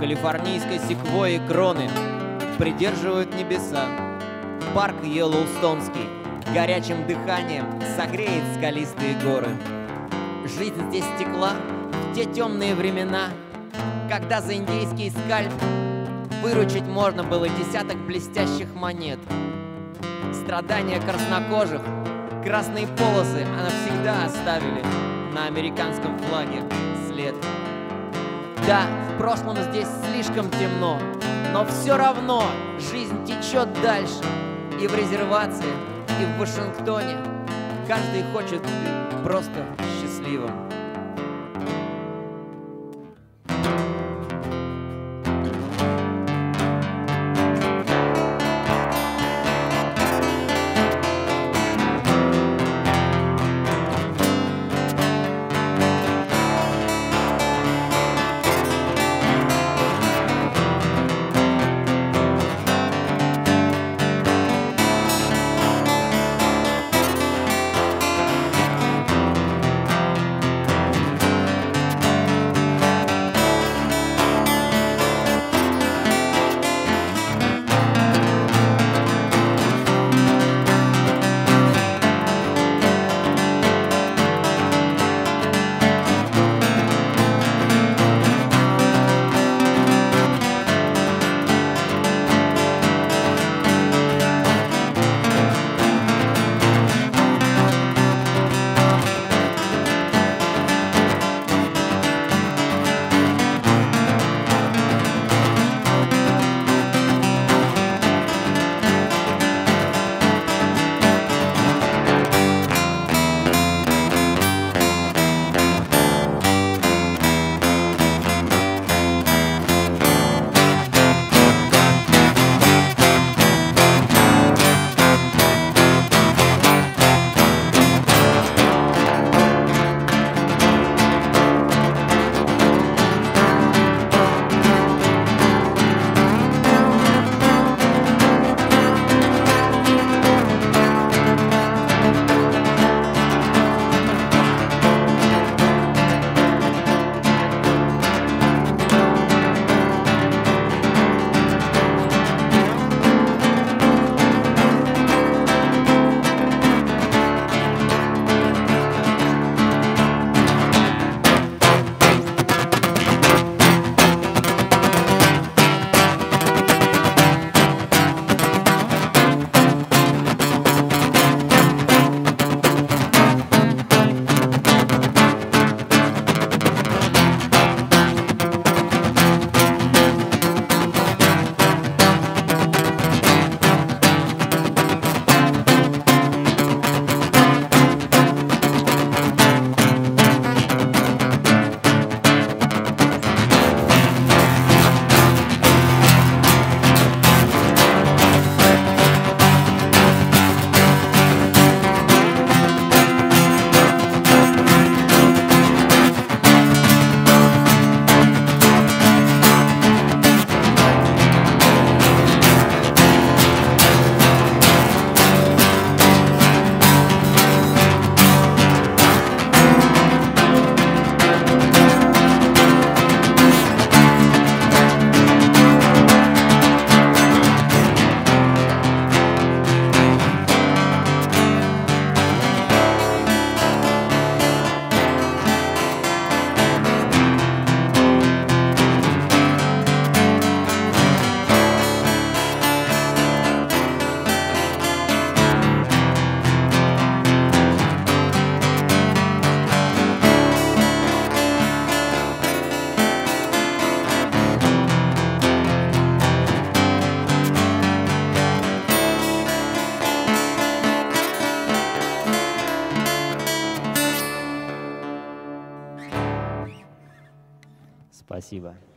калифорнийской секвойи кроны придерживают небеса. Парк Йеллоустонский горячим дыханием согреет скалистые горы. Жизнь здесь текла в те темные времена, когда за индейский скальп выручить можно было десяток блестящих монет. Страдания краснокожих, красные полосы навсегда оставили на американском флаге след. Да, в прошлом здесь слишком темно, но все равно жизнь течет дальше. И в резервации, и в Вашингтоне каждый хочет быть просто счастливым. Спасибо.